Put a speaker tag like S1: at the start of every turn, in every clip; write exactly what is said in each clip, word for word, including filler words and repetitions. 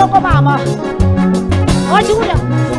S1: bongo mama. Ojuda.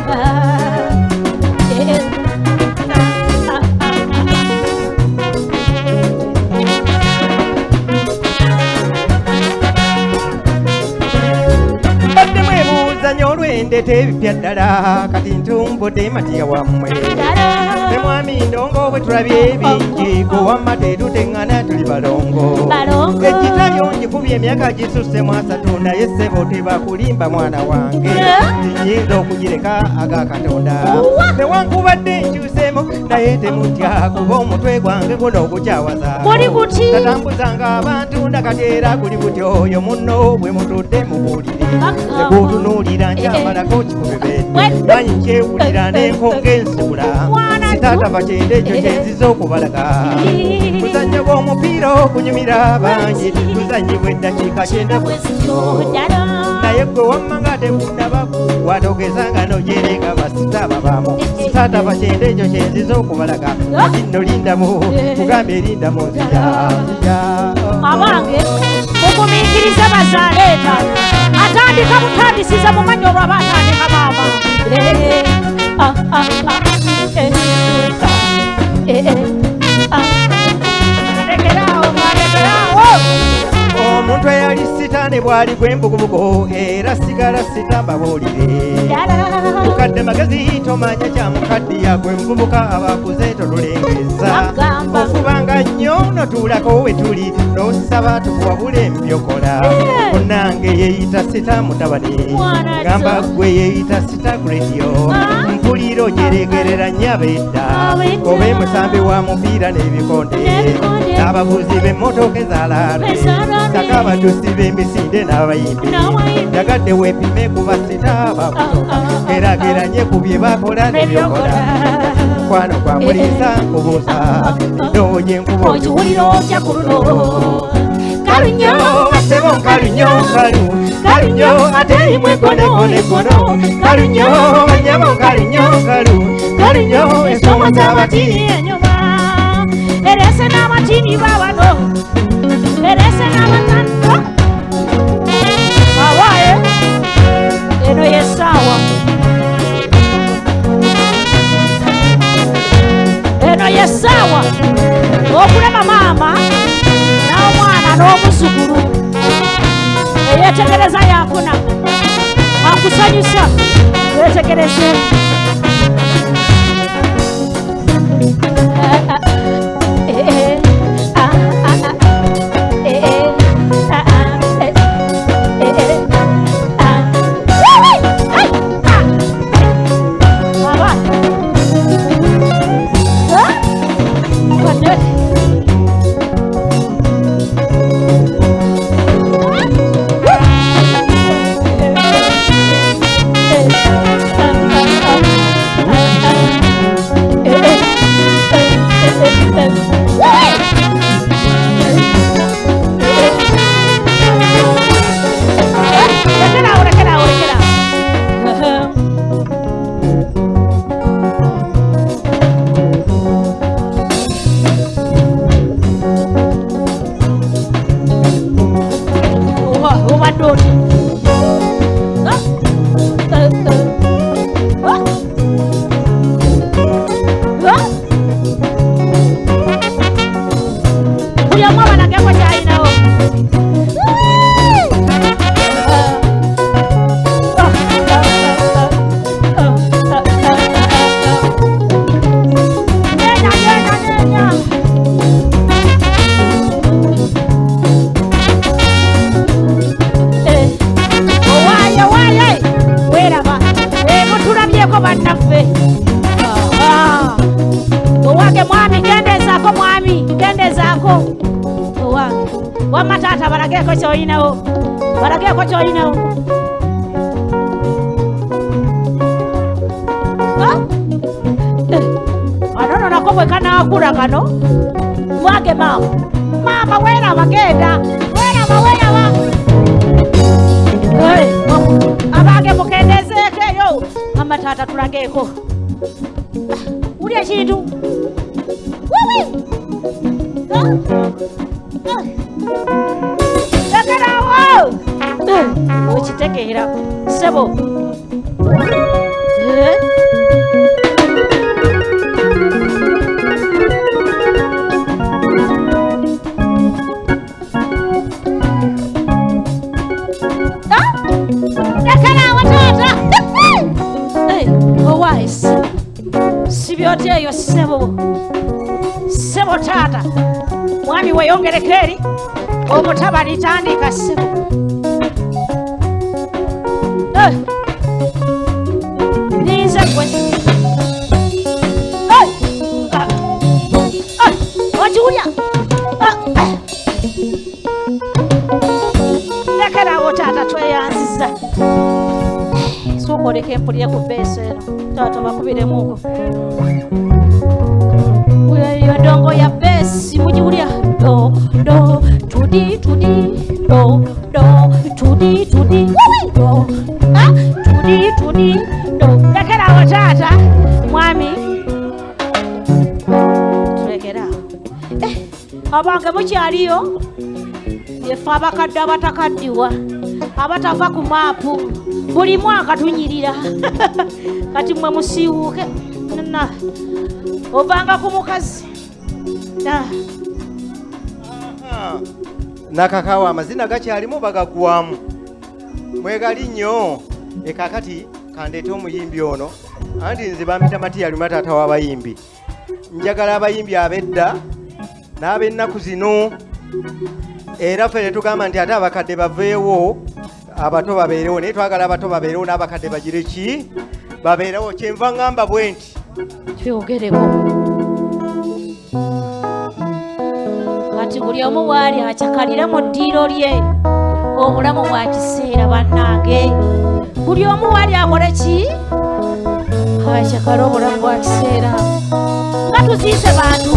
S2: Ndete bipyaddala kati ntumbudde matiya wammwe ne mwami ndongo bwe tulabye bingi kuwamma tetuteŋŋana tuli balongo ekitayo ngikubye emyaka gisusse mu asatu naye ssebo tebakulimba mwana wange nyinza okugireka aga katonda newankubadde nkyuseemu naye temutya kuba omutwe gwange guno ogukyawaza tatambuzanga abantu ndakateera kuli butyo oyo munno bwe mutudde mubuulire ekutunuulira njamalako kikubebe manyi nkyewulira n'enkonga ensibula sitaata bakyende ekyo kyenziza okubalaga kuzannya bw'omupiira okunyumira bangi kuzanyibwa eddakiika kyenda bwesiro naye gwe wamma nga tekundaba watogezanga nogyereka basitaaba baamu sitaata bakyende ekyo kyenziza okubalaga akinno lindamu kugambe erindamu nzija nzija
S1: abange mugumiikiriza bazaaleeta atandika butandisiza mu manyo olwaba atandika maama lekeraawo malekeraawo
S2: omuntu eyali sitaane bw'ali gw'embugubugo era sigala sitamba buulire mukadde magezi tomanya kya mukaddiya gwe muvubuka abakuze tolulengeza okubanga nnyo notuulako we tuli n'osaba tukuwabule mbyokola munange yeeyita sita mutabani gamba gwe yeeyita sita ku rediyo mpulira ojeregerera nnyaba edda oba emusambi wa mupiira n'ebikonde n'abavuzi b'emmotoka ezalaale saka abadusi b'emisinde n'abayimbi yagadde weepime ku basita abakutoka gerageranye ku bye bakola n'ebyokola mukwano gwamulisa nkubuuza ndowooye nkuba
S1: okiwulira otya ku luno
S2: kalunyo asebo nkalunyo nkalu kalunyo ate erimu egonegonegono kalunyo banyamo nkalunyo nkalu kalunyo ensoma z'abatini
S1: enyuma erese n'abatini babano erese n'abatano awaye eno yesaawa eno yesaawa okulema maama n'omwana n'omuzukulu eyetegereza yakuna akusanyusa wetegereze wamatata barageko kyoyinawo barageko kyoyinawo anono nako bwe kanaakula kano mwage maama maama weeraba genda weeraba weeraba abage mukendezeeko eyo amatata tulageeko uli ekintu lekerawo tegeera sebo eh sibyoteeyo sebo sebo taata mwami weyongereko eri omutaba litandika sebo ninze gwe okiwulya lekerawo taata tweyanziza sokoleka empulye ku beesi eno taata bakubiremuko yo dongo ya besi mujiwulya do do tudi tudi do do tudi tudi do ah tudi tudi do lekerawo taata mwami tulekerawo eh abange mukyaliyo yefe abakadde abatakaddiwa abatafa ku maapu buli mwaka tunyirira kati mwe musiiwuuke na obanga ku mukazi
S2: nakakawa amazina gakyalimu bagaggwamu mwegali nnyo ekakati kandeete omuyimbi ono anti nze bampita matiyali mataata w'abayimbi njagala abayimbi ab'edda n'ab'ennaku zino era ffe tetugamba nti ate abakadde baveewo abato babeerewo naye twagala abato babeerewo n'abakadde bagire ki babeerewo kyenva ŋŋamba bwe nti
S1: kyogereko kati buli omu waali akyakalire mu ddiiro lye obulamu bwa kiseera bannange buli omu waali akole ki akyakale obulamu bwa kiseera nga tuziise bantu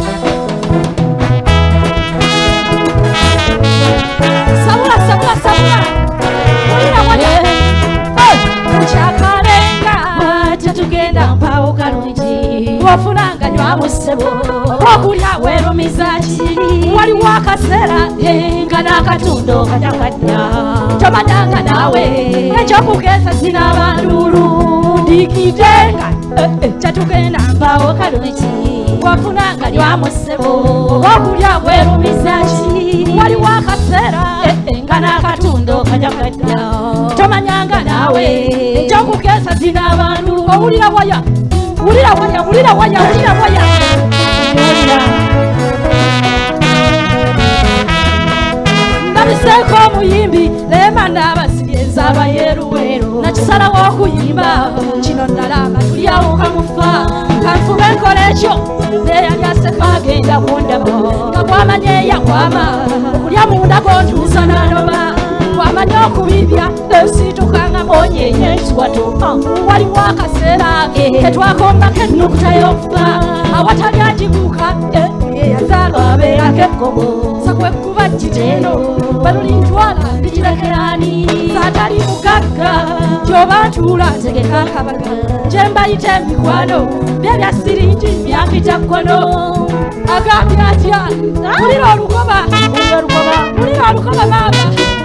S1: sabula sabula sabula mulira waya mukyakalenga tetugenda mpawo kalungi wafunanga nywamu ssebo okulya weerumiza kiri waliwo akaseera nga n'akatundo katakadya tomanyanga naawe ekyokugeza zina abanduulu ndikidenga tetugenda mpawo kalungi wafunanga nywamu ssebo okulya weerumiza kiri waliwo akaseera nga n'akatundo katakadya tomanyanga naawe ekyokugeza zina abantu owulira waya wulira waya wulira waya wulira waya ndabiseeko omuyimbi lema n'abasiryenza abayeruweero nakisalawo okuyimba kino nalanga tulyawo kamufa kanfube nkola ekyo neyali aseka agenda kundaba nga bwamanya eyakwama okulya munda gontuusa nanoba wamanya okubibya esitukanga monyenye ekiwato waliwo akaseera ketwakombako ennukuta y'okufa awatali agibuuka eyazaalwa abeerako ekkobo sakwekuba kiteno balulintwala ndikirekerani saatali mugagga gyoba ntuula tegeka akabaga gye mbayita emikwano byebya siringi byampita kkono agambye atya mulira olukoba mulira olukoba maama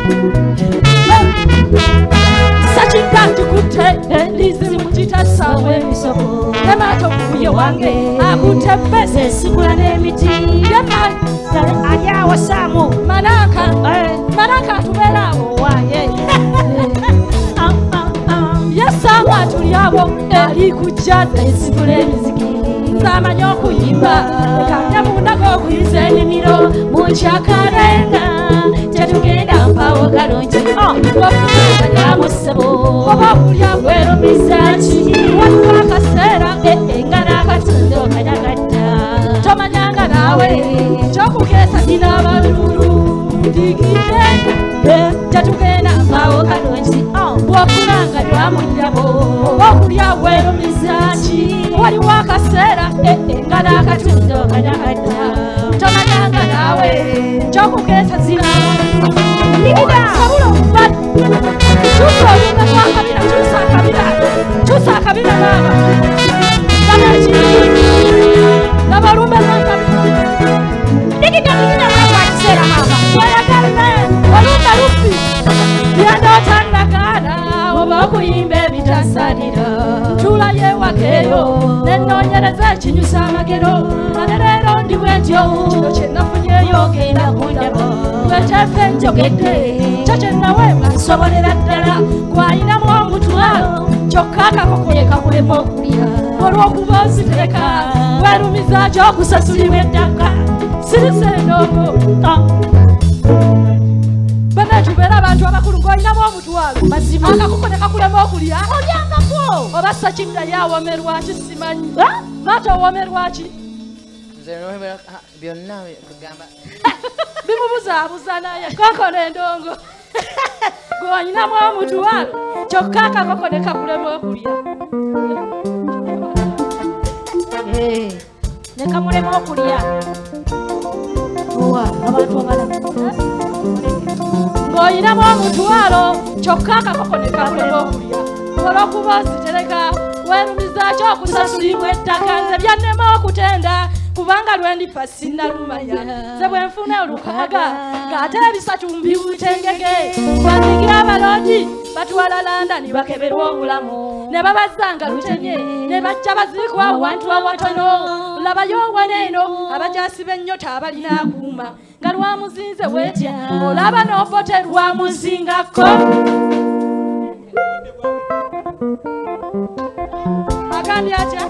S1: sakitanti kutte lizi mukitasawe emisoko nemato kuye wange akutte bese esikula n'emiti alyawo saamu manaka manaka atubeeraawo waye yesaamu atulyawo ali kujja esikula emiziki nzamanya okuyimba kanya mundago okuyiza ennimiro mukyakalenga tetugenda mpawo kalungi wafunanga ssebo oba kulya weerumiza ki waliwo akaseera nga n'akatundo kanyagadda tomanyanga naawe kyokukeesa zina abalulu ndigidenga tetugenda mpawo kalungi bwofunanga lwamulyabo oba okulya weerumiza ki waliwo akaseera nga n'akatundo kanyagadda tomanyanga naawe kyokukeesa zina sabula omubali kyusa olunga twakabira kyusa akabira kyusa akabira naaba nabaki nabalumbe lwakabira digigadigina lwakwakiseera maama wayagala olumba lufi byandootandako
S3: n'okuyimba ebitasalira ntula yewakeeyo nennoonyereza ekinyusa amagero ate leero ndi bwentyo kino kye nafunyeyo ogenda kundaba lwekyefe njogedde kyo kye naweebwa nsobolera ddala gwayinamu omutwalo kyokka akakoko ye kakulema okulya olw'okuba ozitereka weerumiza gy'okusasulibwa eddaka sirise endongo banatubeera abantu abakulu ng'olinamu omutwalo mazima akakoko ne kakulema okulya olyangako oba sakiddayo awomerwa ki simanyi maata owomerwa ki
S4: byonna kugamba
S3: bimubuzaabuza naye koko n'endongo gw'olinamu omutwalo kyokka akakoko ne kakulema okulya
S1: ne kamulema okulya owa abantu abalala
S3: ng'olinamu omutwalo kyokka akakoko ne kakulema okulya olw'okuba ozitereka weerumizaaki okusasulibwa ettaka nze byannema okutenda kubanga lwendifa sinnalumanya nze bwe nfuna olukaaga ng'ate ebisatu mbiwutengege bandigira abalongi batwala landani bakeberwa obulamu ne babazanga lutenye ne bajja baziikwa awantu awatono labayo waneeno abajasiba ennyota abalina akuuma nga lwamuzinze weetya olaba n'obote lwamuzingako agambye atya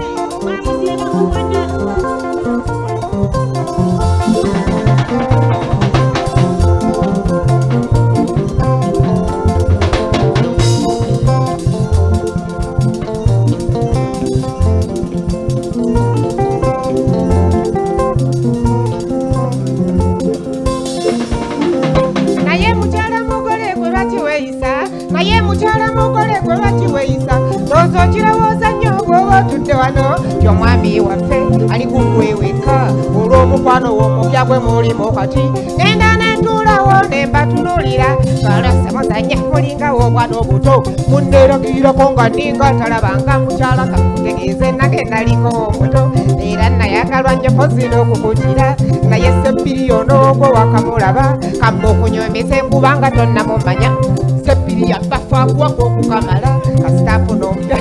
S5: naye mukyala mugole gwe batiweeyisa naye mukyala mugole gwe batiweeyisa looza okirowooza nnyo bw'oba otudde wano gy'omwami waffe ali kukweweka olw'omukwano w'omupya gwe mulimu kati genda nentuulawo ne mbatunuulira kalasa muzanya mulingawo obwana obuto munneeragirako nga ninga talabanga mukyala kakutegeeze nage naliko omuto era nayagalwa nnyo kozina okukutira naye seppiriyono ogwo wakamulaba kamma okunyomesa kubanga tonnamumanya seppiri yabafa akuwako okukamala kasitapu n'omupya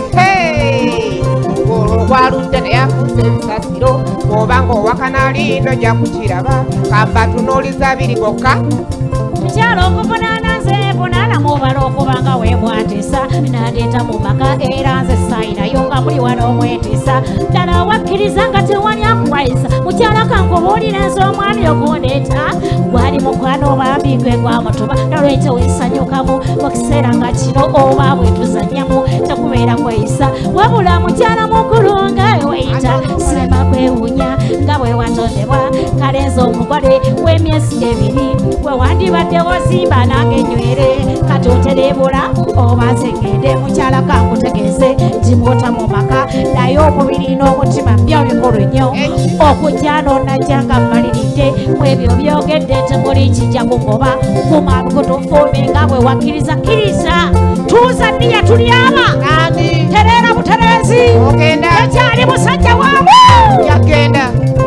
S5: olwo gwaludde naye afuusa ebisasiro bw'obanga owakanaliino ojja kukiraba kambatunuuliza biri gokka
S1: mukyalo okuvunaana nze vunaana mubala okubanga weemwatiisa nandeeta mu maka era nze saayinayo nga muli wano omwetiisa ddala wakkiriza nga tewali akwayisa mukyala kankubuulira ensi omwami ogundeeta gwali mukwano bambi gwe gwamutuba nalwekyo weesanyukamu mu kiseera nga kino oba bwe tuzannyamu tekubeera kweyisa wabula mukyala mukulu nga weyita sirema kwewuunya nga bwe watondebwa kalenzi omugole w'emyezi ebiri bwe wandibadde wazimba nange nywere kati oterebula oba nzengende mukyala kankutegeeze ntimwota mu maka naye omubiri n'omutima byo bikulu nnyo okujja n'onnajja nga mmaliridde mu ebyo byogedde temuli kijja kugoba kuma bikutufuumi nga bwe wakkiriza kkiriza tuuza nniya tulyaba tereera butereezi ekyali musajja waamu
S5: yagenda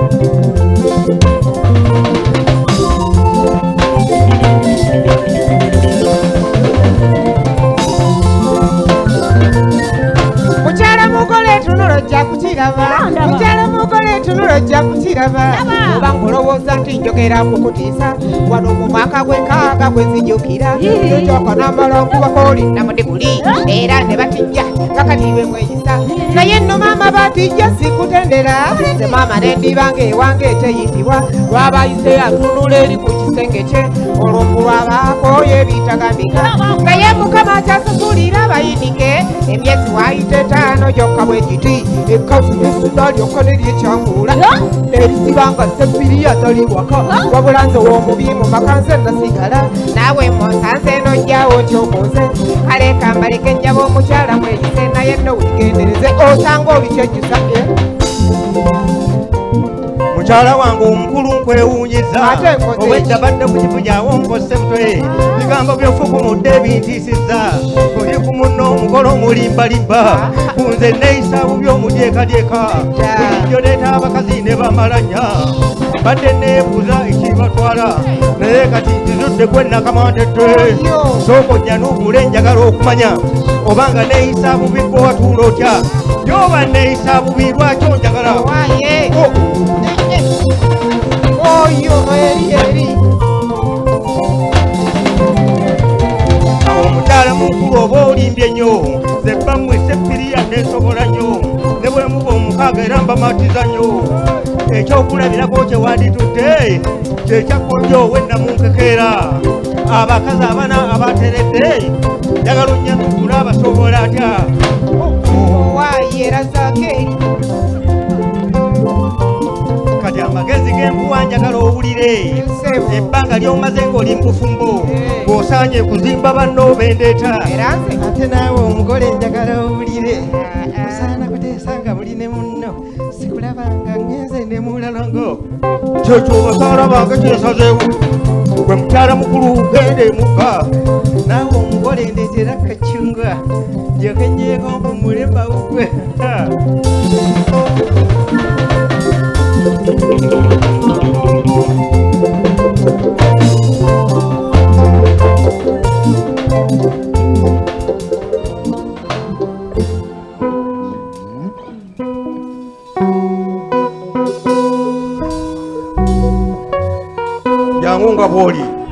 S5: mukyala mugole tunula ojja kukiraba mukyala mugole tunula ojja kukiraba oba ngolowooza nti njogera kukutiisa wano mu mwaka gw'enkaaga gwe nzijukira ekyoka n'amala okubako oli namudibuli era ne batijja nga kati iwe mweyisa naye nno maama batijja sikutendera nze maama nendiba ng'ewange eteyitibwa lwabayise atunula eri ku kisenge kye olwombu lwabaakooyo ebitagambika naye mukama akyasasulira abayinike emyezi waayita etaano gyokka bwe giti ekkazi n'essunda lyokka neryekyanguula nerisiba nga seppiri atali waka wabula nze w'omubi mu maka nze nasigala naawe monsanze nojjawo kyokoze kale kambaleke njaba omukyala mweyise naye nno wegendereze osanga olikyejjusa
S2: mukyala wange omukulu nkwewuunyiza obwedda badde ku kifu gyawo nkose mutwe bigambo byofukumudde ebintiisizza oli ku munno omukolo omulimbalimba kunze neeyisa bubi omudyekadyeka bulijjo leeta abakazi ne bamalanya badde neebuuza ekiba bagatwala naye kati nzizudde gwe nakamantette sooka ojja n'ogule njagala okumanya obanga neeyisa bubi gwe watuula otya yoba neeyisa bubi lwaki onjagala
S5: oyo eri eri
S2: omukyala mukulu oba olimbye nnyo zebba mmwe seppiriya neesobola nnyo ne bwe muba omukaaga era mbamatiza nnyo ekyokulabirako kye wanditudde kyekyakkonjo owenna mu nkekeera abakazi abana abateredde njagala onnyanukula abasobola atya
S5: waayi erazaako eri
S2: kati amagezi g'enkuwa njagala owulire ebbanga ly'omaze ng'oli mubufumbo bw'osaanye kuzimba banno bendeeta ate naawe omugole njagala owulire osaana kuteesa nga muli ne munno sikulabanga ngenze ne mulalango kyekyo basaalabanga kyesazeewo gwe mukyala mukulu gende mukka naawe omugole ndeetera kacunga njoke njeeko mpumule mbawugwe jangu nga bw'oli